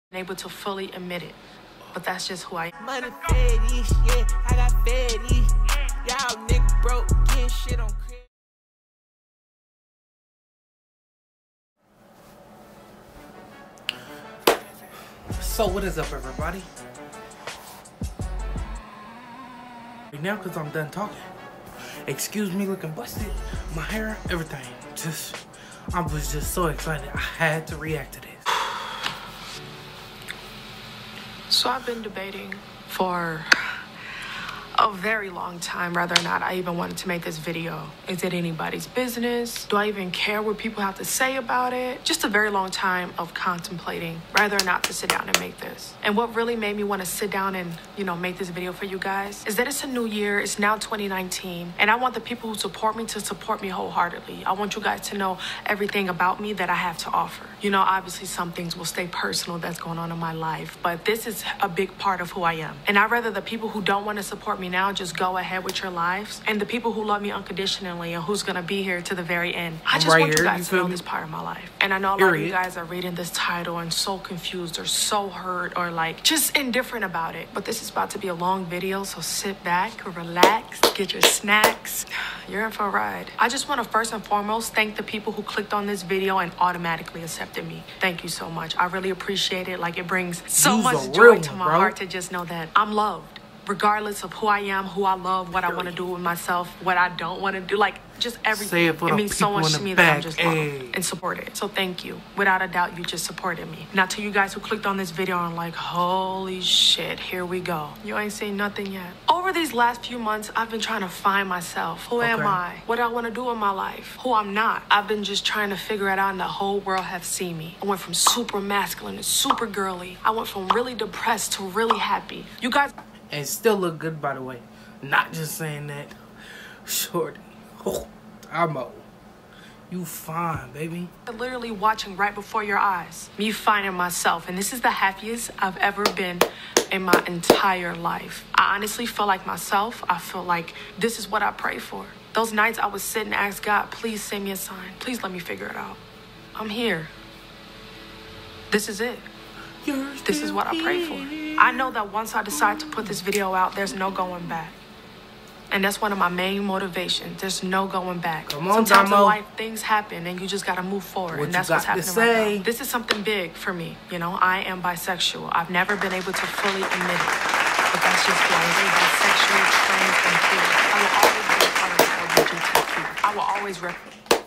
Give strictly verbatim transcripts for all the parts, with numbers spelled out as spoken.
able to fully admit it, but that's just who I am. Money fetish, yeah, I got fetish. Y'all nigga broke, getting shit on credit. So what is up, everybody? Right now, cause I'm done talking. Excuse me looking busted, my hair, everything. Just, I was just so excited. I had to react to this. So I've been debating for a very long time whether or not I even wanted to make this video. Is it anybody's business? Do I even care what people have to say about it? Just a very long time of contemplating whether or not to sit down and make this. And what really made me want to sit down and, you know, make this video for you guys is that it's a new year. It's now twenty nineteen. And I want the people who support me to support me wholeheartedly. I want you guys to know everything about me that I have to offer. You know, obviously some things will stay personal that's going on in my life, but this is a big part of who I am. And I'd rather the people who don't want to support me now just go ahead with your lives, and the people who love me unconditionally and who's gonna be here to the very end. I just right want here, you guys you to know me? this part of my life. And I know a lot Period. of you guys are reading this title and so confused or so hurt or like just indifferent about it. But this is about to be a long video, so sit back, relax, get your snacks. You're in for a ride. I just want to first and foremost thank the people who clicked on this video and automatically accepted me. Thank you so much. I really appreciate it. Like, it brings so You's much a joy real to one, my bro. heart to just know that I'm loved. Regardless of who I am, who I love, what I want to do with myself, what I don't want to do, like just everything. Say it for the means so people much in to the me that I'm back, just loved ayy. and supported. So thank you. Without a doubt, you just supported me. Now to you guys who clicked on this video and like, holy shit, here we go. You ain't seen nothing yet. Over these last few months, I've been trying to find myself. Who am Okay. I? What do I want to do in my life? Who I'm not. I've been just trying to figure it out, and the whole world have seen me. I went from super masculine to super girly. I went from really depressed to really happy. You guys... And still look good, by the way. Not just saying that. Shorty. Oh, Damo. You fine, baby. Literally watching right before your eyes. Me finding myself. And this is the happiest I've ever been in my entire life. I honestly feel like myself. I feel like this is what I pray for. Those nights I would sit and ask God, please send me a sign. Please let me figure it out. I'm here. This is it. You're This is what I pray for. I know that once I decide to put this video out, there's no going back. And that's one of my main motivations. There's no going back. Come on, Sometimes in Damo. life, things happen and you just gotta move forward. What and that's you what's got to happening right say? now. This is something big for me. You know, I am bisexual. I've never been able to fully admit it. But that's just who I am. Bisexual, trans, and queer. I will always be a part of the L G B T Q. I will always rep.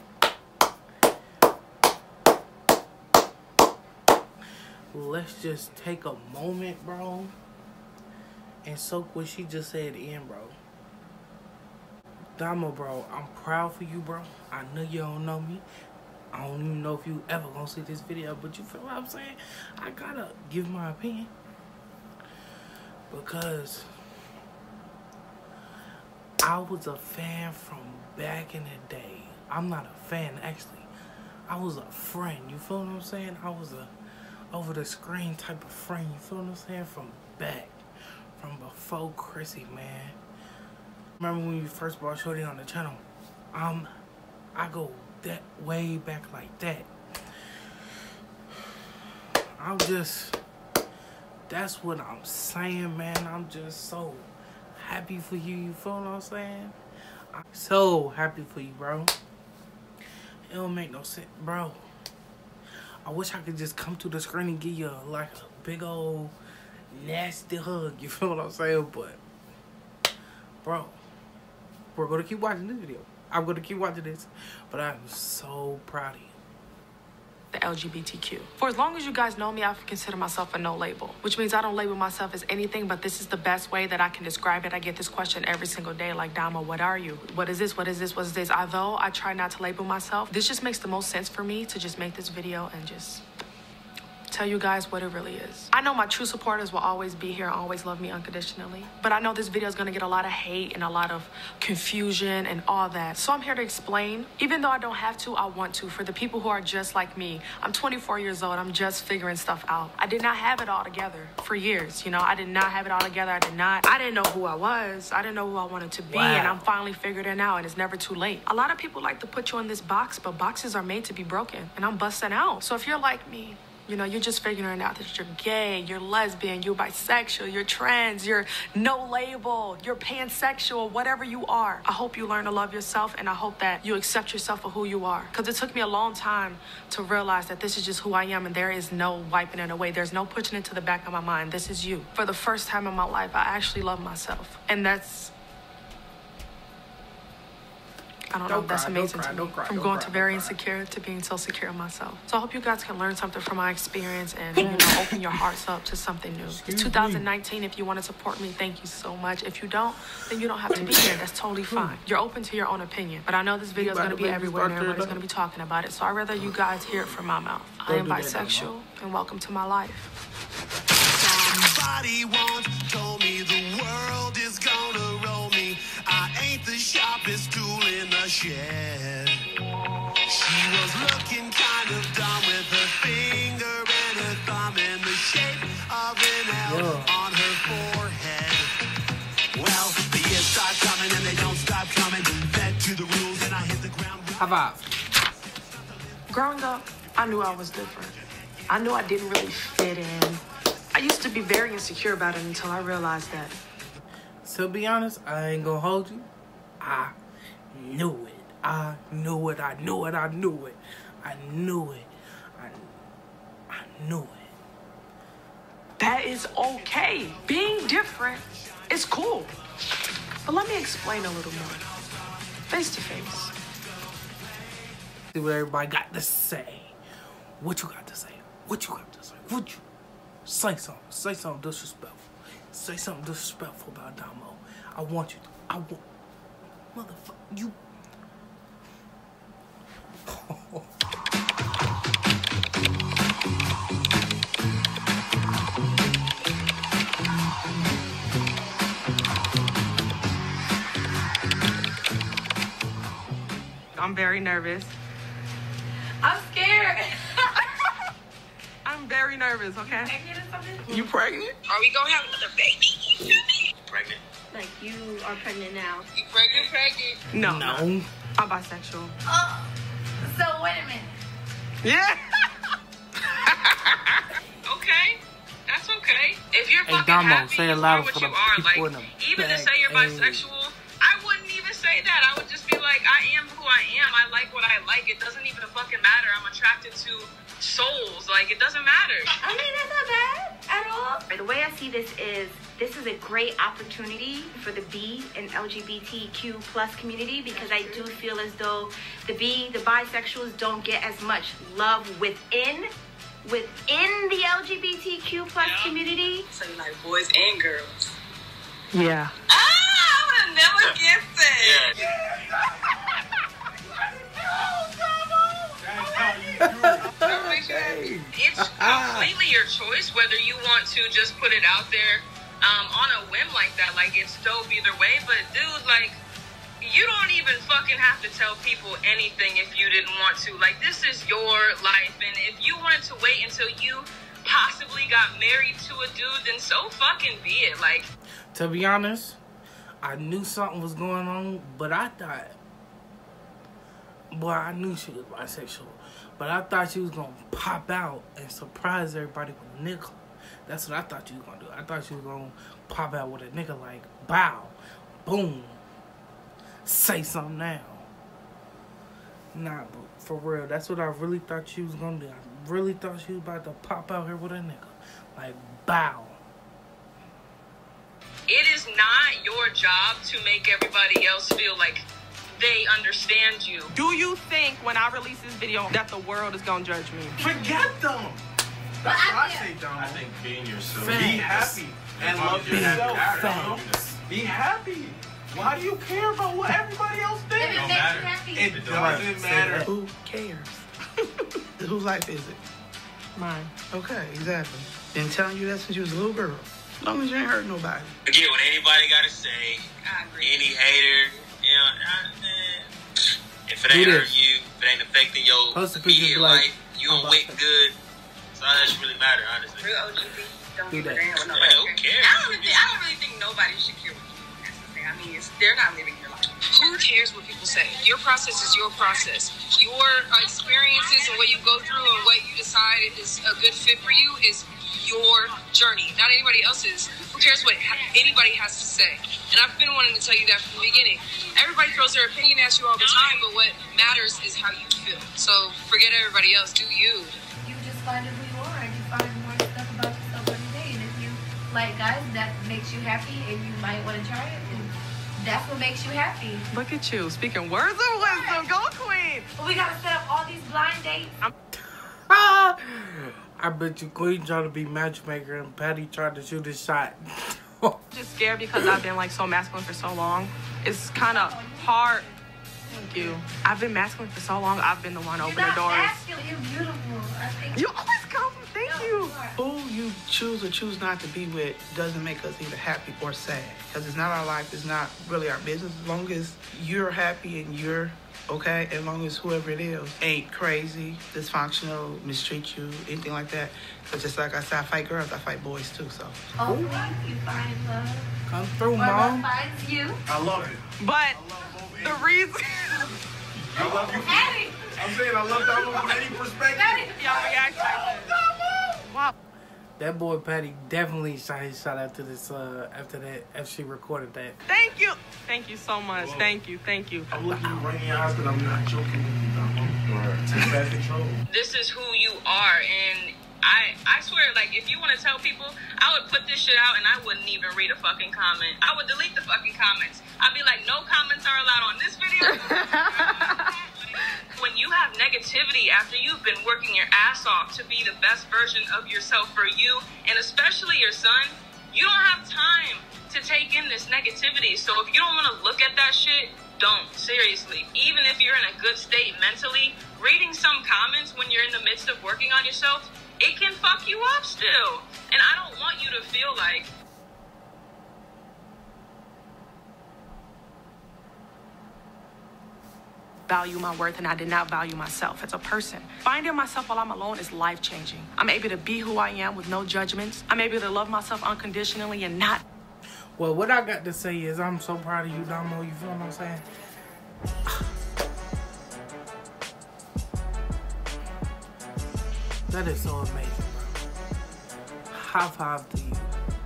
Let's just take a moment, bro, and soak what she just said in, bro. Damo, bro, I'm proud for you, bro. I know you don't know me. I don't even know if you ever gonna see this video, but you feel what I'm saying? I gotta give my opinion. Because I was a fan from back in the day. I'm not a fan, actually. I was a friend, you feel what I'm saying? I was a over the screen type of friend, you feel what I'm saying? From back, from before Chrissy, man. Remember when you first brought Shorty on the channel? Um, I go that way back like that. I'm just, that's what I'm saying, man. I'm just so happy for you, you feel what I'm saying? I'm so happy for you, bro. It don't make no sense, bro. I wish I could just come to the screen and give you a, like a big old nasty hug. You feel what I'm saying? But, bro, we're going to keep watching this video. I'm going to keep watching this. But I'm so proud of you. The L G B T Q. For as long as you guys know me, I consider myself a no label, which means I don't label myself as anything, but this is the best way that I can describe it. I get this question every single day, like, Damo, what are you? What is this? What is this? What is this? Although I try not to label myself, this just makes the most sense for me to just make this video and just tell you guys what it really is. I know my true supporters will always be here and always love me unconditionally, but I know this video is going to get a lot of hate and a lot of confusion and all that. So I'm here to explain. Even though I don't have to, I want to. For the people who are just like me, I'm twenty-four years old. I'm just figuring stuff out. I did not have it all together for years. You know, I did not have it all together. I did not. I didn't know who I was. I didn't know who I wanted to be. Wow. And I'm finally figured it out, and it's never too late. A lot of people like to put you in this box, but boxes are made to be broken, and I'm busting out. So if you're like me, You know, you're just figuring out that you're gay, you're lesbian, you're bisexual, you're trans, you're no label, you're pansexual, whatever you are. I hope you learn to love yourself, and I hope that you accept yourself for who you are. Because it took me a long time to realize that this is just who I am, and there is no wiping it away. There's no pushing it to the back of my mind. This is you. For the first time in my life, I actually love myself. And that's... I don't, don't know if that's cry, amazing cry, to me. Cry, From going cry, to very insecure to being so secure in myself. So I hope you guys can learn something from my experience and, you know, open your hearts up to something new. It's two thousand nineteen. If you want to support me, thank you so much. If you don't, then you don't have to be here. That's totally fine. You're open to your own opinion. But I know this video is going to be everywhere and everybody's going to be talking about it. So I'd rather you guys hear it from my mouth. I am bisexual, and welcome to my life. Somebody once told me the world is gonna roll me. I ain't the sharpest tool in the shed. She was looking kind of dumb with her finger and her thumb in the shape of an L yeah. on her forehead. Well, the years start coming and they don't stop coming. Fed to the rules and I hit the ground. How about? Growing up, I knew I was different. I knew I didn't really fit in. I used to be very insecure about it until I realized that. To be honest, I ain't gonna hold you. I knew it. I knew it. I knew it. I knew it. I knew it. I, I knew it. That is okay. Being different is cool. But let me explain a little more. Face to face. See what everybody got to say. What you got to say? What you got to say? What you... Say something. Say something disrespectful. Say something disrespectful about Damo. I want you to. I want... Motherfucker, you... I'm very nervous. I'm scared. I'm very nervous, okay? Pregnant or something? You pregnant? Are we gonna have another baby? Pregnant? Like you are pregnant now. You pregnant? Pregnant? No. No. I'm bisexual. Oh, so wait a minute. Yeah. Okay, that's okay. If you're Hey, fucking Damo, happy, say it you are louder what for you the are. people Like, in the even to back. say you're Hey. bisexual, I wouldn't even say that. I would just be like, I am who I am. I like what I like. It doesn't even fucking matter. I'm attracted to souls. Like, it doesn't matter. I mean, that's not bad at all. The way I see this is, this is a great opportunity for the B and L G B T Q plus community, because I do feel as though the B, the bisexuals don't get as much love within within the L G B T Q plus yeah. community. So you like boys and girls? Yeah. Ah, I would have never guessed it. Yeah. It's completely your choice whether you want to just put it out there um, on a whim like that. Like, it's dope either way. But, dude, like, you don't even fucking have to tell people anything if you didn't want to. Like, this is your life. And if you wanted to wait until you possibly got married to a dude, then so fucking be it. Like, to be honest, I knew something was going on, but I thought... Boy, I knew she was bisexual. But I thought she was going to pop out and surprise everybody with a nigga. That's what I thought you was going to do. I thought she was going to pop out with a nigga like, bow, boom, say something now. Nah, but for real, that's what I really thought she was going to do. I really thought she was about to pop out here with a nigga. Like, bow. it is not your job to make everybody else feel like they understand you. Do you think when I release this video that the world is gonna judge me? Forget them. But I, I say, Dom. I think being yourself. Facts. Be happy and love yourself. Facts. Be happy. Why do you care about what everybody else thinks? If it It don't makes matter. you happy. It Right. doesn't matter. Who cares? Whose life is it? Mine. Okay, exactly. Been telling you that since you was a little girl. As long as you ain't hurt nobody. Forget what anybody got to say. I agree. Any hater, you know, uh, man, if it ain't Do hurting this. you, if it ain't affecting your Post a picture immediate like, life, you I'm don't about wait to- good. So that should really matter, honestly. Real O G B don't Do give a that. damn what Yeah, nobody who cares. cares? I don't, really think, I don't really think nobody should care what you have to say. I mean, it's, they're not living your life. Who cares what people say? Your process is your process. Your experiences and what you go through and what you decide is a good fit for you is your journey, not anybody else's. Who cares what anybody has to say? And I've been wanting to tell you that from the beginning. Everybody throws their opinion at you all the time, but what matters is how you feel. So forget everybody else. Do you. You just find out who you are, and you find more stuff about yourself every day. And if you like guys that makes you happy and you might want to try it, and that's what makes you happy. Look at you, speaking words of wisdom. Go, queen. But we gotta set up all these blind dates. I'm I bet you Queen trying to be matchmaker and Patty tried to shoot his shot. just scared because I've been like so masculine for so long. It's kind of hard. Thank you. I've been masculine for so long. I've been the one opening the doors. Masculine. You're beautiful. I think You always come. Thank No, you. you are. Who you choose or choose not to be with doesn't make us either happy or sad. Because it's not our life, it's not really our business. As long as you're happy and you're okay, as long as whoever it is ain't crazy, dysfunctional, mistreat you, anything like that. Because just like I said, I fight girls, I fight boys too, so. hopefully you find love. Come through, Or love Mom. finds you. I love it. But I love both the ends. reason I love you. Patty! I'm saying I love Damo from any perspective. Patty! y'all react like that. Wow. That boy Patty definitely shot his shot after this. Uh, after that, after she recorded that. Thank you. Thank you so much. Thank you. Thank you. I'm looking you right in your eyes, but I'm not joking with you, Damo. Take back control. This is who you are, and I I swear, like, if you want to tell people, I would put this shit out and I wouldn't even read a fucking comment. I would delete the fucking comments. I'd be like, no comments are allowed on this video. When you have negativity after you've been working your ass off to be the best version of yourself for you, and especially your son, you don't have time to take in this negativity. So if you don't want to look at that shit, don't. Seriously. Even if you're in a good state mentally, reading some comments when you're in the midst of working on yourself, it can fuck you up still. And I don't want you to feel like value my worth, and I did not value myself as a person. Finding myself while I'm alone is life-changing. I'm able to be who I am with no judgments. I'm able to love myself unconditionally and not. Well, what I got to say is I'm so proud of you, Damo. You feel what I'm saying? That is so amazing, bro. High five to you.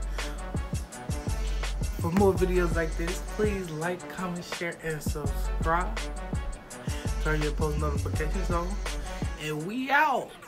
For more videos like this, please like, comment, share, and subscribe. Turn your post notifications on. And we out.